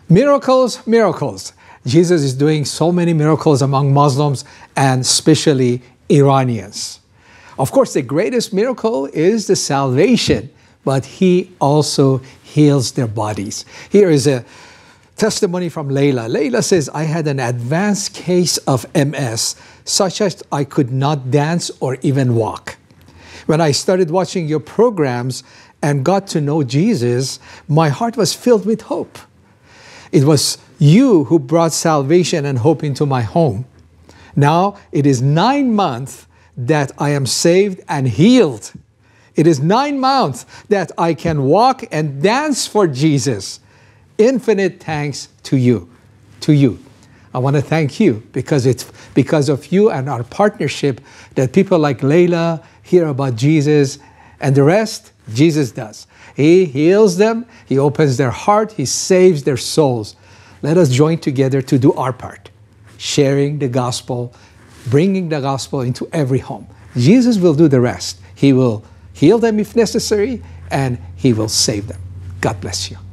Miracles, miracles. Jesus is doing so many miracles among Muslims and especially Iranians. Of course, the greatest miracle is the salvation, but he also heals their bodies. Here is a testimony from Layla. Layla says, I had an advanced case of MS, such as I could not dance or even walk. When I started watching your programs and got to know Jesus, my heart was filled with hope. It was you who brought salvation and hope into my home. Now it is 9 months that I am saved and healed. It is 9 months that I can walk and dance for Jesus. Infinite thanks to you. To you. I want to thank you because it's because of you and our partnership that people like Layla hear about Jesus, and the rest, Jesus does. He heals them, He opens their heart, He saves their souls. Let us join together to do our part, sharing the gospel, bringing the gospel into every home. Jesus will do the rest. He will heal them if necessary, and He will save them. God bless you.